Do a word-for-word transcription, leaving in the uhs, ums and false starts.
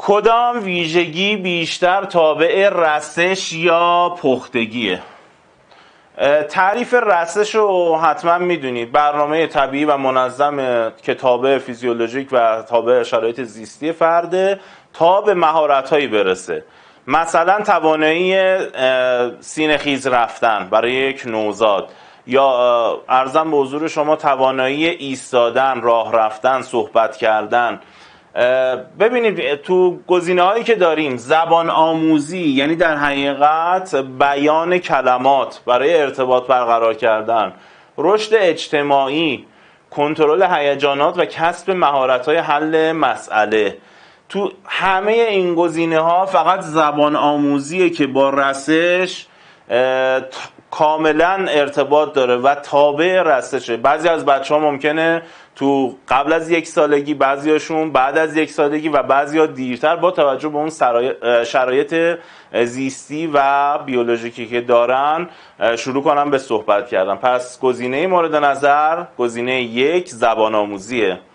کدام ویژگی بیشتر تابع رسش یا پختگیه؟ تعریف رسش رو حتما میدونید، برنامه طبیعی و منظم که تابع فیزیولوژیک و تابع شرایط زیستی فرده تا به مهارت‌هایی برسه. مثلا توانایی سینه خیز رفتن برای یک نوزاد، یا عرضم به حضور شما توانایی ایستادن، راه رفتن، صحبت کردن. ببینید تو گزینه‌هایی که داریم، زبان آموزی یعنی در حقیقت بیان کلمات برای ارتباط برقرار کردن، رشد اجتماعی، کنترل هیجانات و کسب مهارت‌های حل مسئله، تو همه این گزینه‌ها فقط زبان آموزیه که با رسش کاملا ارتباط داره و تابع رسشه. بعضی از بچه‌ها ممکنه تو قبل از یک سالگی، بعضیاشون بعد از یک سالگی و بعضیا دیرتر با توجه به اون شرایط زیستی و بیولوژیکی که دارن شروع کنن به صحبت کردن. پس گزینه مورد نظر گزینه یک زبان آموزیه.